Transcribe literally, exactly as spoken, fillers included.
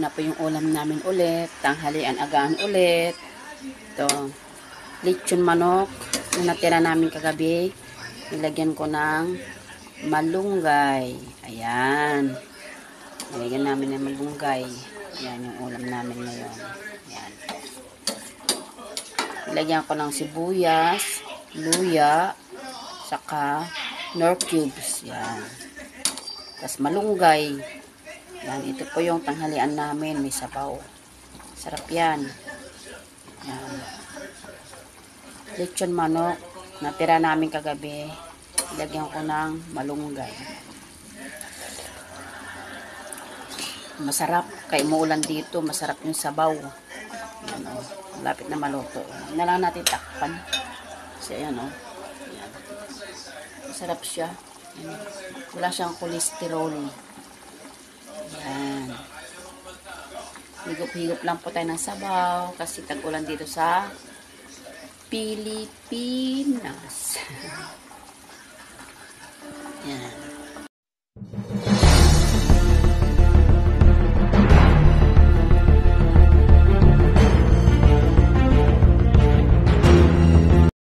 na po yung ulam namin ulit. Tanghalian agahan ulit. Ito, lechon manok na natira namin kagabi. Nilagyan ko ng malunggay. Ayan. Nilagyan namin ng malunggay. Ayan yung ulam namin ngayon. Ayan. Nilagyan ko ng sibuyas, luya, saka nor cubes. Ayan. Tapos malunggay. Yan, ito po yung tanghalian namin. May sabaw. Sarap yan. Yan. Lechon manok. Natira namin kagabi. Ilagyan ko ng malunggay. Masarap. Kaya umuulan dito. Masarap yung sabaw. Yan, o. Malapit na maluto. Hindi na lang natin takpan. Kasi ayan o. Yan. Masarap siya. Yan. Wala siyang cholesterol. Yan. Higop-higop lang po tayo ng sabaw kasi tag-ulan dito sa Pilipinas. Yan.